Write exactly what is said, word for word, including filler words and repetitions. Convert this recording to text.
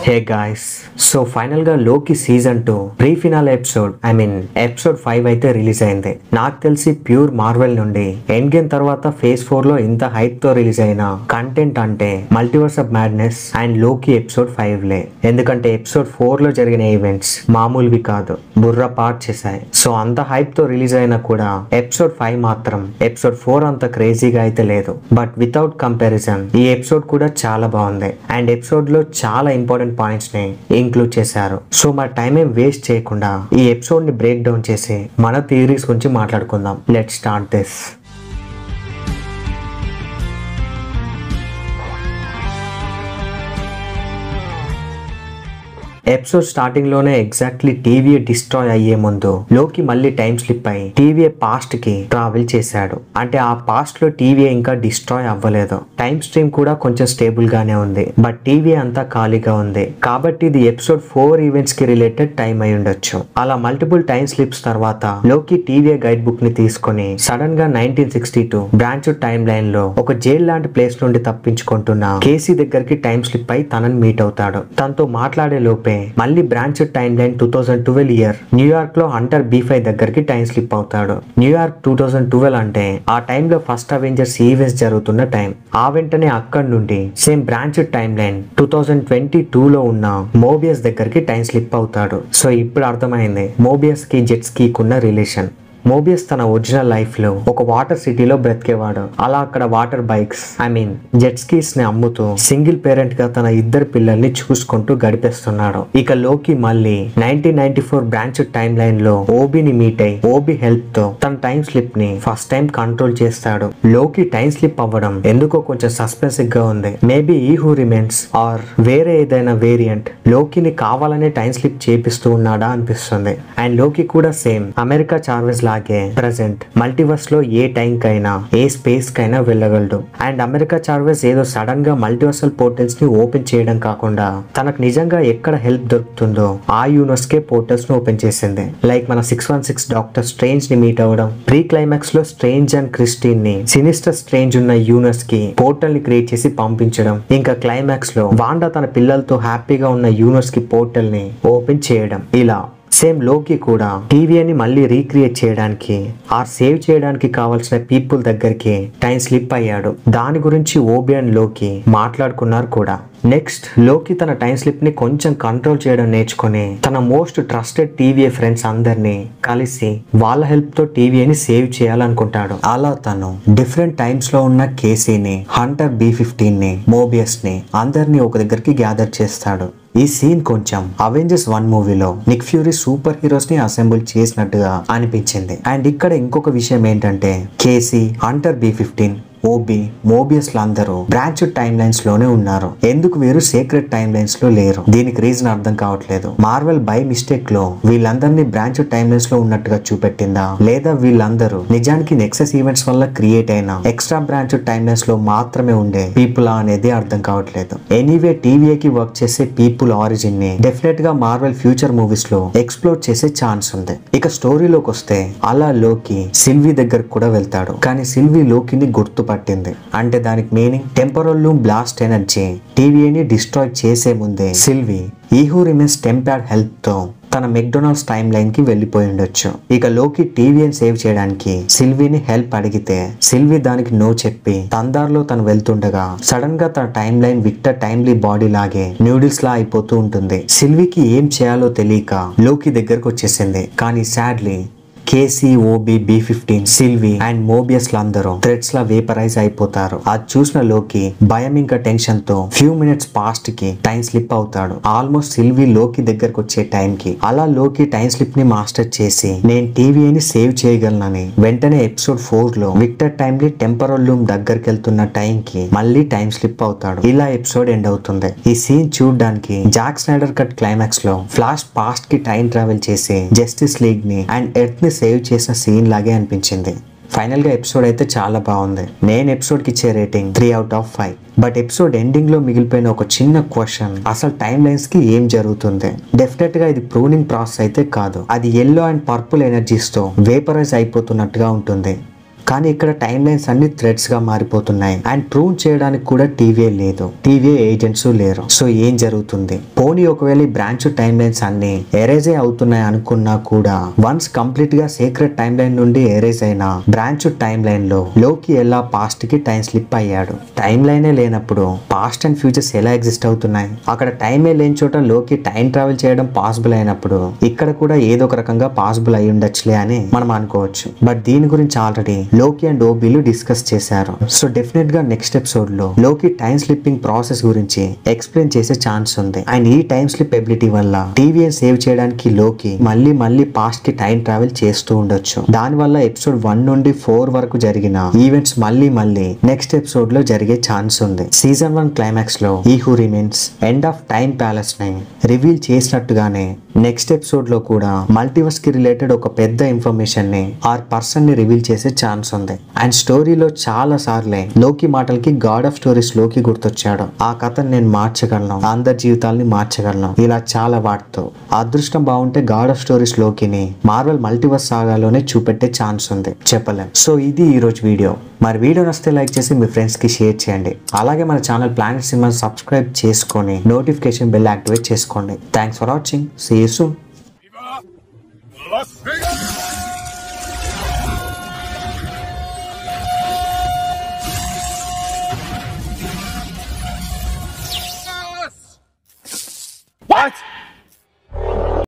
Hey guys, so final గా Loki season two pre finale episode I mean episode five అయితే release అయింది. నాకు తెలిసి ప్యూర్ మార్వెల్ నుండి ఎండ్ గేమ్ తర్వాత ఫేజ్ ఫోర్ లో ఇంత హైప్ తో రిలీజ్ అయిన కంటెంట్ అంటే multiverse of madness and Loki episode five లే. ఎందుకంటే ఎపిసోడ్ ఫోర్ లో జరిగిన ఈవెంట్స్ మామూలువి కాదు, బుర్ర పార్ట్ చేశాయి. సో అంత హైప్ తో రిలీజ్ అయినా కూడా ఎపిసోడ్ ఫైవ్ మాత్రం ఎపిసోడ్ ఫోర్ అంత క్రేజీగా అయితే లేదు. బట్ వితౌట్ కంపారిజన్ ఈ ఎపిసోడ్ కూడా చాలా బాగుంది అండ్ ఎపిసోడ్ లో చాలా ఇంపార్టెంట్ పాయింట్స్ ని ఇంక్లూడ్ చేశారు. సో మా టైం ఏం వేస్ట్ చేయకుండా ఈ ఎపిసోడ్ ని బ్రేక్ డౌన్ చేసి మన థియరీస్ గురించి మాట్లాడుకుందాం. Let's start this. Episode starting లోనే ఎగ్జాక్ట్లీ టీవీ డిస్ట్రాయ్ అయ్యే ముందు లోకి మళ్ళీ టైం స్లిప్ అయి టీవీ పాస్ట్ కి ట్రావెల్ చేశాడు. అంటే ఆ పాస్ట్ లో టీవీ ఇంకా డిస్ట్రాయ్ అవ్వలేదు. టైం స్ట్రీమ్ కూడా కొంచెం స్టేబుల్ గానే ఉంది, బట్ టీవీ అంతా ఖాళీగా ఉంది. కాబట్టి ఇది ఎపిసోడ్ ఫోర్ ఈవెంట్స్ కి రిలేటెడ్ టైం అయి ఉండొచ్చు. అలా మల్టిపుల్ టైం స్లిప్స్ తర్వాత లోకి టీవీ గైడ్ బుక్ ని తీసుకుని సడన్ గా nineteen sixty two branch time line లో ఒక జైల్ లాంటి ప్లేస్ నుండి తప్పించుకుంటున్న కేసీ దగ్గరికి టైం స్లిప్ అయి తనని మీట్ అవుతాడు. తనతో మాట్లాడే లోపే మళ్ళీ branch time line two thousand twelve year New York లో హంటర్ బీ ఫైవ్ దగ్గరికి టైం స్లిప్ అవుతాడు. న్యూయార్క్ టూ థౌసండ్ ట్వెల్వ్ అంటే ఆ టైంలో ఫస్ట్ అవెంజర్స్ ఈవెంట్స్ జరుగుతున్న టైం. ఆ వెంటనే అక్కడి నుండి same branch time line two thousand twenty two లో ఉన్న మోబియస్ దగ్గరికి టైం స్లిప్ అవుతాడు. సో ఇప్పుడు అర్థమైంది మోబియస్ కి జెట్స్ కి ఉన్న రిలేషన్. మోబియస్ తన ఒరిజినల్ లైఫ్ లో ఒక వాటర్ సిటీలో బ్రతికేవాడు. అలా అక్కడ water bikes I mean jet skis ని అమ్ముతూ సింగిల్ పేరెంట్ గా తన ఇద్దరు పిల్లల్ని చూసుకుంటూ గడిపేస్తున్నాడు. ఇక లోకి మళ్ళీ nineteen ninety four branch time line లో ఓబీని మీట్ అయి ఓబీ హెల్ప్ తో తన టైం స్లిప్ ని ఫస్ట్ టైం కంట్రోల్ చేస్తాడు. లోకి టైం స్లిప్ అవ్వడం ఎందుకో కొంచెం సస్పెన్సివ్ గా ఉంది. మేబీ ఈ హూ రిమైన్స్ ఆర్ వేరే ఏదైనా వేరియంట్ లోకిని కావాలనే టైం స్లిప్ చేపిస్తూ ఉన్నాడా అనిపిస్తుంది. అండ్ లోకి కూడా సేమ్ అమెరికా చార్వెస్ లాగే ప్రెసెంట్ మల్టీవర్స్ లో ఏ టైం కైనా ఏ స్పేస్ కైనా వెళ్ళగలడు. అండ్ అమెరికా చార్వెస్ ఏదో సడన్ గా మల్టీవర్సల్ పోర్టల్స్ ని ఓపెన్ చేయడం కాకుండా తనకు నిజంగా ఎక్కడ హెల్ప్ దొరుకుతుందో ఆ యూనివర్స్ కే పోర్టల్స్ ని ఓపెన్ చేసింది. లైక్ మన six one six doctor Strange ని మీట్ అవ్వడం, ప్రీ క్లైమాక్స్ లో స్ట్రేంజ్ అండ్ క్రిస్టిన్ ని సినిస్టర్ స్ట్రేంజ్ ఉన్న యూనివర్స్ కి పోర్టల్ ని క్రియేట్ చేసి పంపించడం, ఇంకా క్లైమాక్స్ లో వాండా తన పిల్లలతో హ్యాపీగా ఉన్న యూనివర్స్ కి పోర్టల్ ని ఓపెన్ చేయడం. ఇలా సేమ్ లోకి కూడా టీవీని మళ్ళీ రీక్రియేట్ చేయడానికి ఆ సేవ్ చేయడానికి కావాల్సిన పీపుల్ దగ్గరికి టైం స్లిప్ అయ్యాడు. దాని గురించి ఓబీ అండ్ లోకి మాట్లాడుకున్నారు కూడా. నెక్స్ట్ లోకి తన టైం స్లిప్ ని కొంచెం కంట్రోల్ చేయడం నేర్చుకుని తన మోస్ట్ ట్రస్టెడ్ టీవీ ఫ్రెండ్స్ అందరినీ కలిసి వాళ్ళ హెల్ప్ తో టీవీని సేవ్ చేయాలనుకుంటాడు. అలా తను డిఫరెంట్ టైమ్స్ లో ఉన్న కేసీని, హంటర్ బీ ఫిఫ్టీన్ ని, మోబియస్ ని అందరినీ ఒక దగ్గరికి గ్యాదర్ చేస్తాడు. ఈ సీన్ కొంచెం అవెంజర్స్ వన్ మూవీలో నిక్ ఫ్యూరీ సూపర్ హీరోస్ ని అసెంబుల్ చేసినట్టుగా అనిపించింది. అండ్ ఇక్కడ ఇంకొక విషయం ఏంటంటే Casey, Hunter B fifteen, OB, Mobius అందరూ బ్రాంచ్ టైం లైన్స్ లోనే ఉన్నారు. ఎందుకు వీరు సీక్రెట్ టైం లైన్స్ లో లేరు? దీనికి రీజన్ అర్థం కావట్లేదు. మార్వెల్ బై మిస్టేక్ లో వీళ్ళందరినీ బ్రాంచ్ టైం లైన్స్ లో ఉన్నట్టుగా చూపెట్టిందా, లేదా వీళ్ళందరూ నిజానికి నెక్సస్ ఈవెంట్స్ వల్ల క్రియేట్ అయిన ఎక్స్ట్రా బ్రాంచ్ టైం లైన్స్ లో మాత్రమే ఉండే పీపుల్ అనేది అర్థం కావట్లేదు. ఎనీవే టీవీకి వర్క్ చేసే పీపుల్ ఆరిజిన్ ని డెఫినెట్ గా మార్వెల్ ఫ్యూచర్ మూవీస్ లో ఎక్స్ప్లోర్ చేసే ఛాన్స్ ఉంది. ఇక స్టోరీలోకి వస్తే అలా లోకి సిల్వీ దగ్గరకు కూడా వెళ్తాడు. కానీ సిల్వీ లోకిని గుర్తుపట్టింది. అంటే దానికి meaning temporal loom blast energy టీవీని డిస్ట్రాయ్ చేసే ముందే సిల్వీ ఈ హూ రిమైన్స్ టెంపాడ్ హెల్ప్ తో తన మెక్డొనాల్డ్స్ టైం లైన్ కి వెళ్లిపోయి ఉండొచ్చు. ఇక లోకి టీవీని సేవ్ చేయడానికి సిల్వీని హెల్ప్ అడిగితే సిల్వీ దానికి నో చెప్పి తందార్లో తను వెళ్తుండగా సడన్ గా తన time line Victor Timely body లాగే న్యూడిల్స్ లా అయిపోతూ ఉంటుంది. సిల్వీకి ఏం చేయాలో తెలియక లోకి దగ్గరకు వచ్చేసింది. కానీ sadly Casey, OB, B fifteen, Sylvie and Mobius అందరూ థ్రెడ్స్ లా వేపరైజ్ అయిపోతారు. అది చూసిన లోకి భయం ఇంకా టెన్షన్ తో ఫ్యూ మినిట్స్ పాస్ట్ కి టైం స్లిప్ అవుతాడు. ఆల్మోస్ట్ సిల్వీ లోకి దగ్గరకు వచ్చే టైం కి అలా లోకి టైం స్లిప్ ని మాస్టర్ చేసి నేను టీవీని సేవ్ చేయగలనని వెంటనే ఎపిసోడ్ ఫోర్ లో విక్టర్ టైమ్లీ టెంపరల్ లూమ్ దగ్గరికి వెళ్తున్న టైం కి మళ్ళీ టైం స్లిప్ అవుతాడు. ఇలా ఎపిసోడ్ ఎండ్ అవుతుంది. ఈ సీన్ చూడడానికి జాక్ స్నైడర్ కట్ క్లైమాక్స్ లో ఫ్లాష్ పాస్ట్ కి టైం ట్రావెల్ చేసి జస్టిస్ లీగ్ ని అండ్ ఎర్త్ ని సేవ్ చేసిన సీన్ లాగే అనిపించింది. ఫైనల్ గా ఎపిసోడ్ అయితే చాలా బాగుంది. నేను ఎపిసోడ్ కి ఇచ్చే rating three out of five. But episode ending లో మిగిలిపోయిన ఒక చిన్న క్వశ్చన్, అసలు టైం లైన్స్ కి ఏం జరుగుతుంది? డెఫినెట్ గా ఇది ప్రూనింగ్ ప్రాసెస్ అయితే కాదు. అది ఎల్లో అండ్ పర్పుల్ ఎనర్జీస్ తో వేపరైజ్ అయిపోతున్నట్టుగా ఉంటుంది. కానీ ఇక్కడ టైం లైన్స్ అన్ని థ్రెడ్స్ గా మారిపోతున్నాయి అండ్ ప్రూవ్ చేయడానికి కూడా టీవీ లేదు, టీవీ ఏజెంట్స్ లేరు. సో ఏం జరుగుతుంది? పోనీ ఒకవేళ ఈ బ్రాంచ్ టైం లైన్స్ అన్ని ఎరేజే అవుతున్నాయి అనుకున్నా కూడా వన్స్ కంప్లీట్ గా సీక్రెట్ టైం లైన్ నుండి ఎరేజ్ అయిన బ్రాంచ్ టైం లైన్ లో లోకి ఎలా పాస్ట్ కి టైం స్లిప్ అయ్యాడు? టైం లైనే లేనప్పుడు పాస్ట్ అండ్ ఫ్యూచర్స్ ఎలా ఎగ్జిస్ట్ అవుతున్నాయి? అక్కడ టైమే లేని చోట లోకి టైం ట్రావెల్ చేయడం పాసిబుల్ అయినప్పుడు ఇక్కడ కూడా ఏదో ఒక రకంగా పాసిబుల్ అయి ఉండొచ్చులే అని మనం అనుకోవచ్చు. బట్ దీని గురించి ఆల్రెడీ లోకి అండ్ ఓబీలు డిస్కస్ చేశారు. సో డెఫినెట్ గా నెక్స్ట్ ఎపిసోడ్ లో లోకి టైం స్లిప్పింగ్ ప్రాసెస్ గురించి ఎక్స్ప్లెయిన్ చేసే ఛాన్స్ ఉంది. అండ్ ఈ టైం స్లిప్ ఎబిలిటీ వల్ల టీవీ సేవ్ చేయడానికి లోకి మళ్ళీ మళ్ళీ పాస్ట్ కి టైం ట్రావెల్ చేస్తూ ఉండొచ్చు. దాని వల్ల ఎపిసోడ్ వన్ నుండి ఫోర్ వరకు జరిగిన ఈవెంట్స్ మళ్ళీ మళ్ళీ నెక్స్ట్ ఎపిసోడ్ లో జరిగే ఛాన్స్ ఉంది. సీజన్ వన్ క్లైమాక్స్ లో ఈ who remains end of time palace ని రివీల్ చేసినట్టుగానే నెక్స్ట్ ఎపిసోడ్ లో కూడా మల్టీవర్స్ కి రిలేటెడ్ ఒక పెద్ద ఇన్ఫర్మేషన్ ని ఆర్ పర్సన్ ని రివీల్ చేసే ఛాన్స్ ఉంది. అండ్ స్టోరీలో చాలా సార్లే లోకి మాటలకి గాడ్ ఆఫ్ స్టోరీస్ లోకి గుర్తొచ్చాడు. ఆ కథను నేను మార్చగలను, అందరి జీవితాల్ని మార్చగలను, ఇలా చాలా వాటితో అదృష్టం బాగుంటే గాడ్ ఆఫ్ స్టోరీస్ లోకిని మార్వెల్ మల్టీవర్స్ సాగాలోనే చూపెట్టే ఛాన్స్ ఉంది, చెప్పలేం. సో ఇది ఈ రోజు వీడియో. మరి వీడియో నచ్చితే లైక్ చేసి మీ ఫ్రెండ్స్ కి షేర్ చేయండి. అలాగే మన ఛానల్ ప్లానెట్ సినిమా సబ్స్క్రైబ్ చేసుకొని నోటిఫికేషన్ బెల్ యాక్టివేట్ చేసుకోండి. Thanks for watching. See you soon.